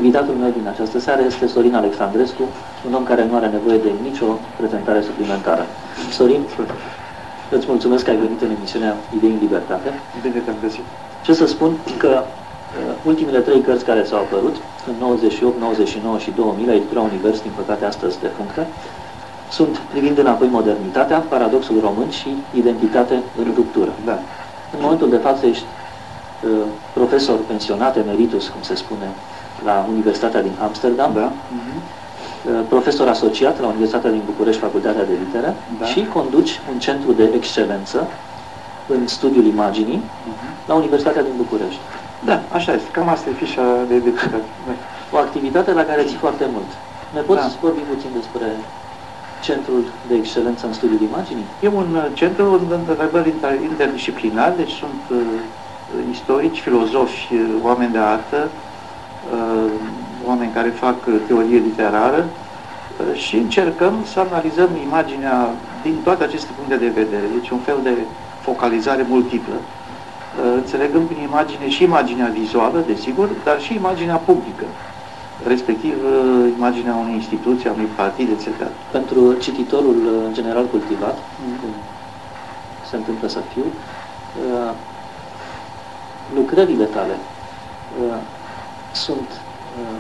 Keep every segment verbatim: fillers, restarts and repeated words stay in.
Invitatul meu din această seară este Sorin Alexandrescu, un om care nu are nevoie de nicio prezentare suplimentară. Sorin, îți mulțumesc că ai venit în emisiunea Idei în Libertate. Bine te-am găsit. Ce să spun că uh, ultimele trei cărți care s-au apărut, în nouăzeci și opt, nouăzeci și nouă și două mii, la editura Univers, din păcate astăzi defunctă, sunt Privind înapoi modernitatea, Paradoxul român și Identitate în ruptură. Da. În momentul de față ești uh, profesor pensionat, emeritus, cum se spune, la Universitatea din Amsterdam, Da. uh-huh. profesor asociat la Universitatea din București, Facultatea de Litere, Da. și conduci un centru de excelență în studiul imaginii Uh-huh. la Universitatea din București. Da, așa este. Cam asta e fișa de identitate. Da. O activitate la care ții foarte mult. Ne poți Da. vorbi puțin despre Centrul de Excelență în studiul imaginii? E un uh, centru într-adevăr interdisciplinar, deci sunt uh, istorici, filozofi, uh, oameni de artă, uh, oameni care fac uh, teorie literară uh, și încercăm să analizăm imaginea din toate aceste puncte de vedere. Deci un fel de focalizare multiplă. Uh, înțelegăm prin imagine și imaginea vizuală, desigur, dar și imaginea publică, respectiv uh, imaginea unei instituții, a unui partid, et cetera. Pentru cititorul în general cultivat, mm. cum se întâmplă să fiu, uh, lucrările tale uh, sunt uh,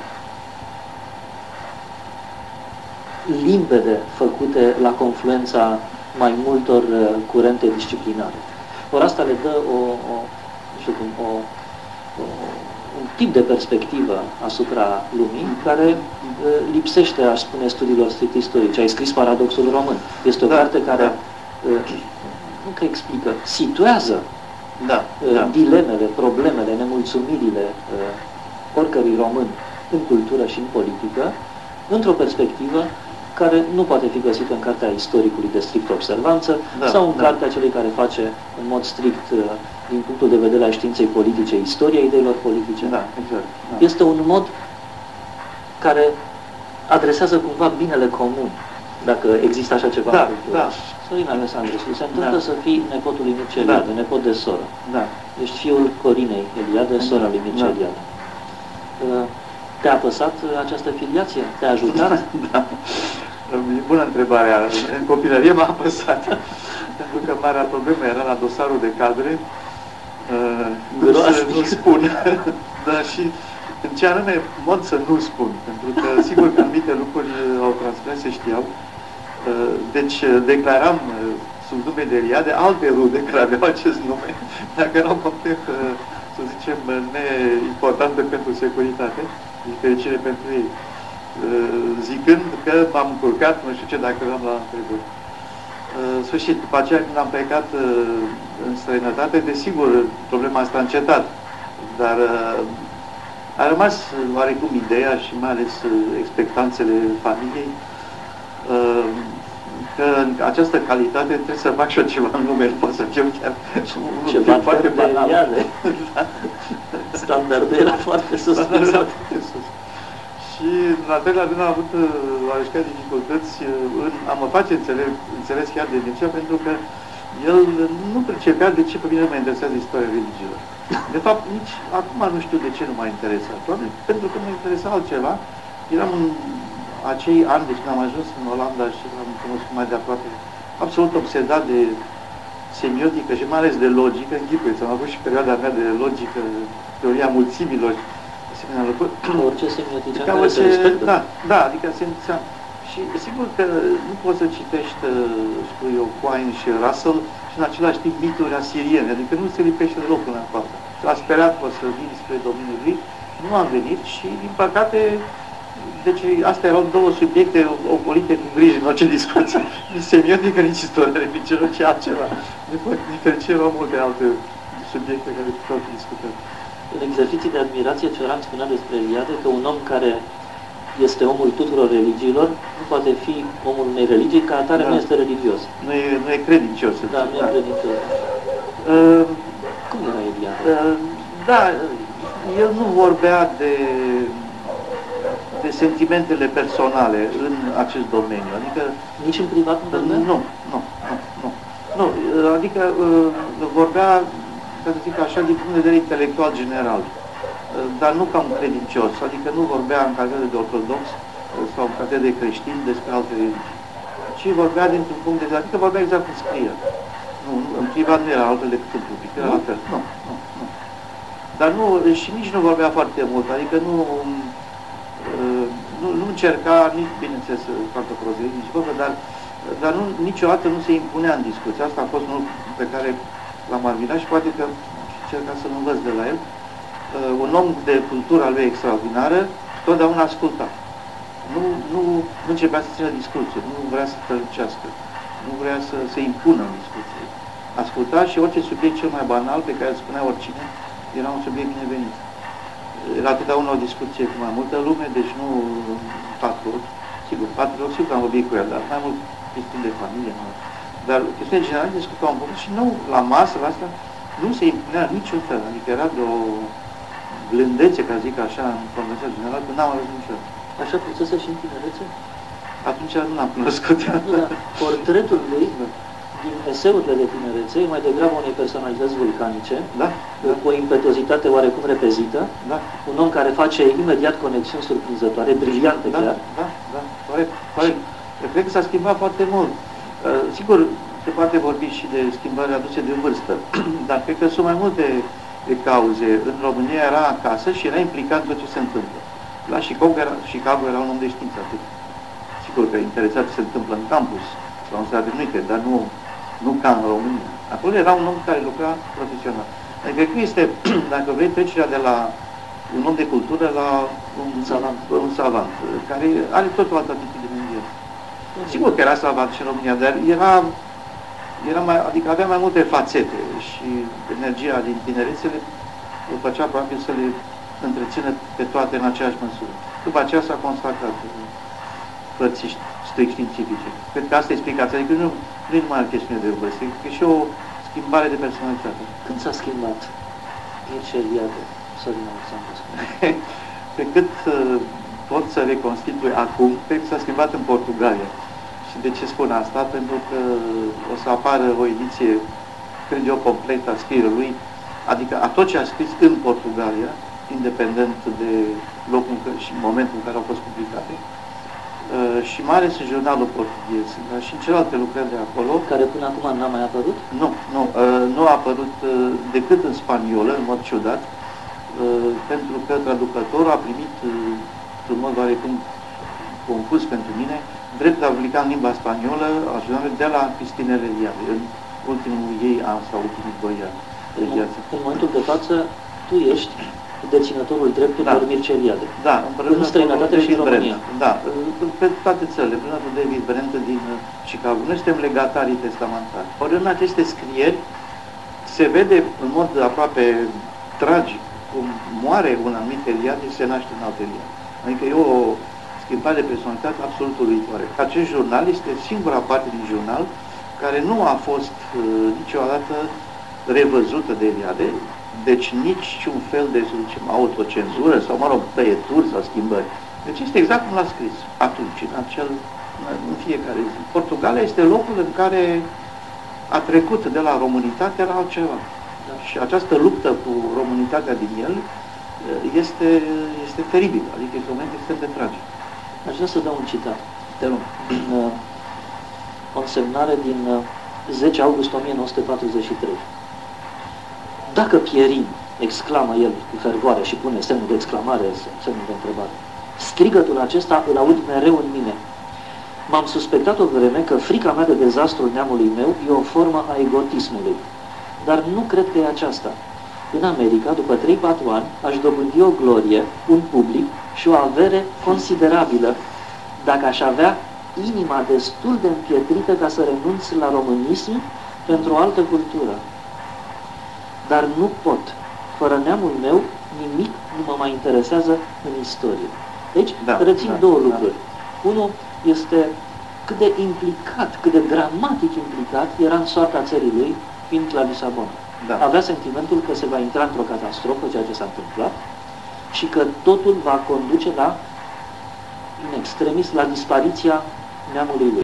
limpede făcute la confluența mai multor uh, curente disciplinare. Ori asta le dă o, o, nu știu cum, o, o, un tip de perspectivă asupra lumii care uh, lipsește, aș spune, studiilor strict istorice. Ai scris Paradoxul român. Este o Da, carte care, da. uh, nu că explică, situează Da, uh, da. dilemele, problemele, nemulțumirile uh, oricărui român în cultură și în politică, într-o perspectivă care nu poate fi găsită în cartea istoricului de strict observanță, Da, sau în da. cartea celui care face în mod strict, uh, din punctul de vedere al științei politice, istoria ideilor politice. Da, exact. Da. Este un mod care adresează cumva binele comun, dacă există așa ceva. Da, în cultură. da. Sorin Alexandrescu, se întâmplă Da. să fii nepotul lui Mircea Da. Eliade, nepot de soră. Da. Ești fiul Corinei Eliade, sora lui Mircea Da. Eliade. Uh, Te-a apăsat uh, această filiație? Te-a ajutat? Da. E bună întrebarea. În copilărie m-a apăsat. Pentru că marea problemă era la dosarul de cadre. Uh, cum să nu spun. Dar și în ce anume mod să nu spun. Pentru că sigur că anumite lucruri au transmis, se știau. Uh, deci declaram uh, sub nume de Eliade alte rude care aveau acest nume, dacă erau complet, uh, să zicem, neimportante pentru securitate, din fericire pentru ei. Zicând că m-am încurcat, nu știu ce, dacă eram la întrebări. Sfârșit, după aceea când am plecat în străinătate, desigur, problema asta a încetat, dar a rămas oarecum ideea și mai ales expectanțele familiei că în această calitate trebuie să fac și eu ceva în lume, nu pot să fiu chiar Ceva foarte banal. da. Standardul era foarte sus. Și în al treilea rând am avut oareșcare dificultăți în a mă face înțeles, înțeles chiar de Mircea, pentru că el nu pricepea de ce pe mine mă interesează istoria religiilor. De fapt, nici acum nu știu de ce nu m-a interesat. Probabil pentru că mă interesa altceva. Eram în acei ani, deci când am ajuns în Olanda și am cunoscut mai de aproape, absolut obsedat de semiotică și mai ales de logică. Închipuiți, am avut și perioada mea de logică, teoria mulțimilor, asemenea lucruri. Orice semiotică Ca care orice, se respectă. da, da, adică se înțeam. Și sigur că nu poți să citești, știu eu, Quine și Russell și în același timp mituri asiriene, adică nu se lipește deloc până în față. A sperat că o să vin spre domeniul lui, nu am venit și, din păcate, deci astea erau două subiecte ocolite cu grijă în orice discuție. Nici semiotică, nici istoria religioasă, ci altceva. Din fericire erau multe alte subiecte care puteau fi discutate. În exerciții de admirație, Cioran spunea despre Eliade că un om care este omul tuturor religiilor nu poate fi omul unei religii, ca atare Da. nu este religios. Nu e, nu e credincios. Da, nu e credincios. Uh, Cum era Eliade? uh, da, el nu vorbea de, de sentimentele personale în acest domeniu. Adică Nici în privat nu vorbea? Nu, nu, nu, nu. nu adică uh, vorbea, ca să zic așa, din punct de vedere intelectual general. dar nu ca un credincios, adică nu vorbea în calitate de ortodox sau în calitate de creștin despre alte religii, ci vorbea dintr-un punct de vedere, adică vorbea exact cum scrie. Nu, în privat nu era altfel decât în public, era la fel. Nu, nu, nu. Dar nu, și nici nu vorbea foarte mult, adică nu, nu, nu încerca, nici, bineînțeles, foarte prozeic, nici vorba, dar, dar nu, niciodată nu se impunea în discuție. Asta a fost unul pe care l-am admirat și poate că încerca să-l învăț de la el. Uh, un om de cultura lui extraordinară, totdeauna asculta. Nu, nu, nu începea să țină discuție, nu vrea să tălcească, nu vrea să se impună în discuție. Asculta și orice subiect cel mai banal pe care îl spunea oricine, era un subiect binevenit. Era totdeauna o discuție cu mai multă lume, deci nu patru ori. Sigur, patru ori sigur că am vorbit cu el, dar mai mult chestiuni de familie. Mai. Dar chestiuni generale discutam un poc și nu, la masă, la asta, nu se impunea niciun fel. Adică era de o blândețe, ca zic așa, în conversația generală, că n-am ajuns niciodată. Așa pusese și în tinerețe? Atunci nu l-am cunoscut. Da, portretul lui, din eseurile de tinerețe, e mai degrabă unei personalități vulcanice, da, da. cu o impetuozitate oarecum repezită, da. Un om care face imediat conexiuni surprinzătoare, briliante da, chiar. Da, da, corect, corect. Și... Cred că s-a schimbat foarte mult. Uh, sigur, se poate vorbi și de schimbări aduse de vârstă, dar cred că sunt mai multe de cauze. În România era acasă și era implicat în tot ce se întâmplă. La Chicago era, Chicago era un om de știință atât. Sigur că interesat ce se întâmplă în campus, la un Statele Unite, dar nu, nu ca în România. Acolo era un om care lucra profesional. Adică cred că este, dacă vrei, trecerea de la un om de cultură la un savant, un savant care are tot o altă atitudine în el. Sigur că era savant și în România, dar era, era mai, adică avea mai multe fațete și energia din tinerețele îl făcea probabil să le întrețină pe toate în aceeași măsură. După aceea s-a constatat părții strict științifice. Cred că asta e explicația. Adică nu, nu e numai o chestiune de vârstă, e și o schimbare de personalitate. Când s-a schimbat Mircea Eliade, Sorin Alexandru? Pe cât uh, pot să reconstitui acum, cred că s-a schimbat în Portugalia. Și de ce spun asta? Pentru că o să apară o ediție, cred eu, completă a scrierilor, adică a tot ce a scris în Portugalia, independent de locul și momentul în care au fost publicate. Uh, și mare sunt jurnalul portughez, dar și în celelalte lucrări de acolo. Care până acum n-a mai apărut? Nu, nu, uh, nu a apărut uh, decât în spaniolă, în mod ciudat, uh, pentru că traducătorul a primit, uh, într-un mod oarecum confuz pentru mine, dreptul de a publica în limba spaniolă a jurnalului de la Cristinele Eliade, în ultimul ei an sau ultimii doi ani de viață. În momentul de față, tu ești deținătorul dreptului da. Mircea Eliade. Da, în străinătate și în România. Da, pe toate țările, prin de David Brent din Chicago. Noi suntem legatarii testamentari. Ori în aceste scrieri se vede în mod aproape tragic cum moare un anumit Eliade și se naște un alt Eliade. Adică e o schimbare de personalitate absolut uluitoare. Acest jurnal este singura parte din jurnal care nu a fost uh, niciodată revăzută de Eliade, deci nici un fel de, să zicem, autocenzură sau, mă rog, tăieturi sau schimbări. Deci este exact cum l-a scris atunci, în, acel, în fiecare zi. Portugalia este locul în care a trecut de la românitate la altceva. Da? Și această luptă cu românitatea din el este, este teribilă, adică este un moment extrem de tragic. Aș vrea să dau un citat. Te rog. O însemnare din zece august o mie nouă sute patruzeci și trei. Dacă pierim, exclamă el cu fervoare și pune semnul de exclamare, semnul de întrebare, strigătul acesta îl aud mereu în mine. M-am suspectat o vreme că frica mea de dezastrul neamului meu e o formă a egotismului. Dar nu cred că e aceasta. În America, după trei patru ani, aș dobândi o glorie, un public și o avere considerabilă, dacă aș avea inima destul de împietrită ca să renunț la românism pentru o altă cultură. Dar nu pot. Fără neamul meu, nimic nu mă mai interesează în istorie. Deci, da, rețin da, două lucruri. Da. Unul este cât de implicat, cât de dramatic implicat era în soarta țării lui, fiind la Lisabona. Da. Avea sentimentul că se va intra într-o catastrofă, ceea ce s-a întâmplat, și că totul va conduce la, in extremis, la dispariția neamului lui.